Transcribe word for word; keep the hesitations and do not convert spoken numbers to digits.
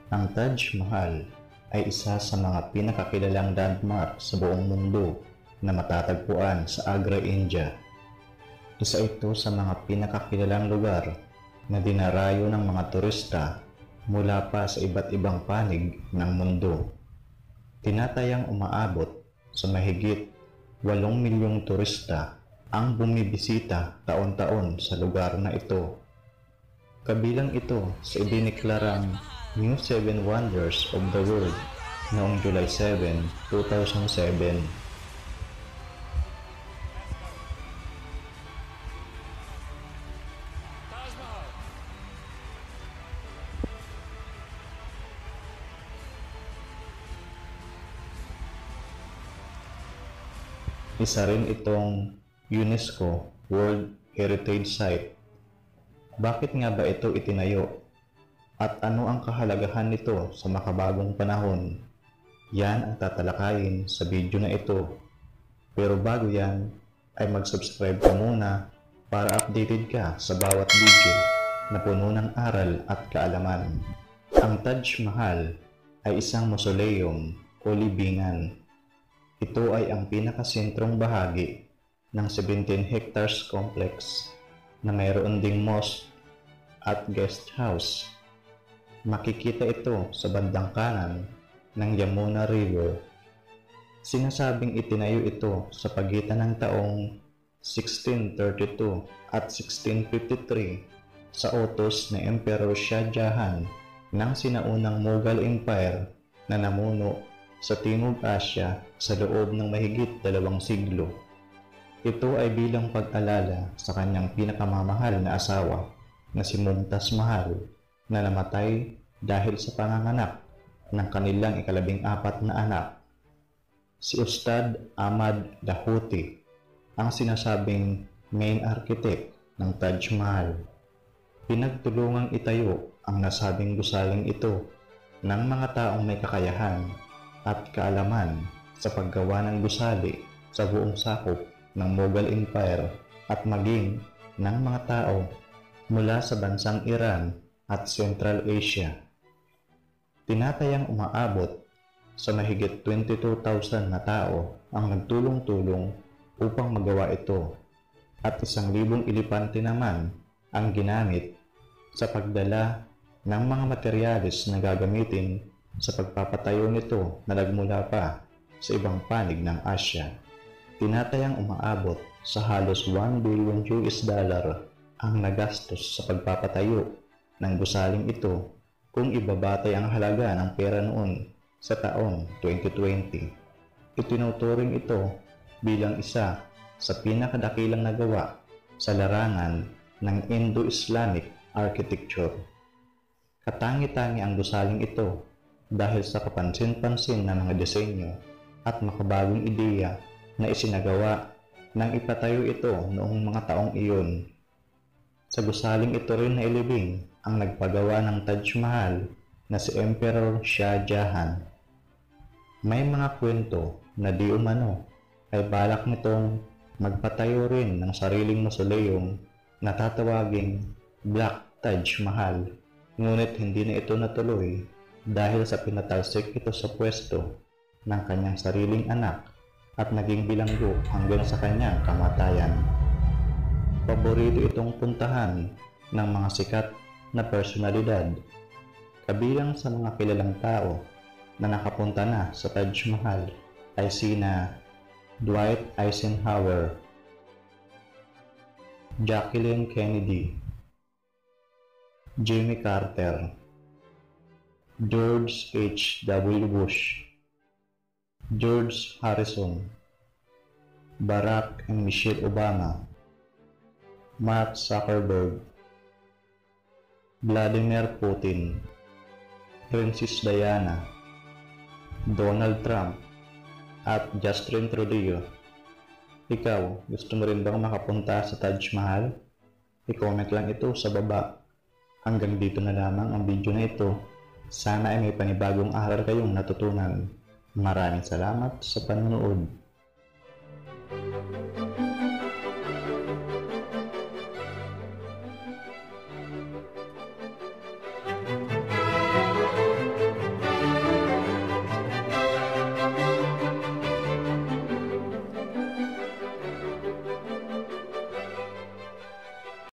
Ang Taj Mahal ay isa sa mga pinakakilalang landmark sa buong mundo na matatagpuan sa Agra, India. Isa ito sa mga pinakakilalang lugar na dinarayo ng mga turista mula pa sa iba't ibang panig ng mundo. Tinatayang umaabot sa mahigit walong milyong turista ang bumibisita taon-taon sa lugar na ito. Kabilang ito sa idineklarang New Seven Wonders of the World noong July seven, two thousand seven. Isa rin itong UNESCO World Heritage Site. Bakit nga ba ito itinayo? At ano ang kahalagahan nito sa makabagong panahon? Yan ang tatalakayin sa video na ito. Pero bago yan, ay mag-subscribe ka muna para updated ka sa bawat video na puno ng aral at kaalaman. Ang Taj Mahal ay isang mausoleum o libingan. Ito ay ang pinakasentrong bahagi ng seventeen hectares complex na mayroon ding mosque at guest house. Makikita ito sa bandang kanan ng Yamuna River. Sinasabing itinayo ito sa pagitan ng taong sixteen thirty-two at sixteen fifty-three sa utos ni Emperor Shah Jahan ng sinaunang Mughal Empire na namuno sa Timog Asya sa loob ng mahigit dalawang siglo. Ito ay bilang pag-alala sa kanyang pinakamamahal na asawa na si Mumtaz Mahal na namatay dahil sa panganganak ng kanilang ikalabing apat na anak. Si Ustad Ahmad Dahuti ang sinasabing main architect ng Taj Mahal. Pinagtulungang itayo ang nasabing gusaling ito ng mga taong may kakayahan at kaalaman sa paggawa ng gusali sa buong sakop ng Mughal Empire at maging ng mga tao mula sa bansang Iran at Central Asia. Tinatayang umaabot sa mahigit twenty-two thousand na tao ang nagtulong-tulong upang magawa ito at isang libong elepante naman ang ginamit sa pagdala ng mga materyales na gagamitin sa pagpapatayo nito na nagmula pa sa ibang panig ng Asya. Tinatayang umaabot sa halos one billion U S dollar ang nagastos sa pagpapatayo ng gusaling ito kung ibabatay ang halaga ng pera noon sa taong twenty twenty. Itinuturing ito bilang isa sa pinakadakilang nagawa sa larangan ng Indo-Islamic architecture. Katangi-tangi ang gusaling ito dahil sa kapansin-pansin na mga disenyo at makabagong ideya na isinagawa nang ipatayo ito noong mga taong iyon. Sa gusaling ito rin na ilibing ang nagpagawa ng Taj Mahal na si Emperor Shah Jahan. May mga kwento na di umano ay balak nitong magpatayo rin ng sariling mausoleum na tatawaging Black Taj Mahal, ngunit hindi na ito natuloy dahil sa pinatalsik ito sa pwesto ng kanyang sariling anak at naging bilanggo hanggang sa kanyang kamatayan. Paborito itong puntahan ng mga sikat na personalidad. Kabilang sa mga kilalang tao na nakapunta na sa Taj Mahal ay sina Dwight Eisenhower, Jacqueline Kennedy, Jimmy Carter, George H W Bush, George Harrison, Barack and Michelle Obama, Mark Zuckerberg, Vladimir Putin, Princess Diana, Donald Trump, at Justin Trudeau. Ikaw, gusto mo rin bang makapunta sa Taj Mahal? I-comment lang ito sa baba. Hanggang dito na lamang ang video na ito. Sana ay may panibagong aral kayong natutunan. Maraming salamat sa panonood.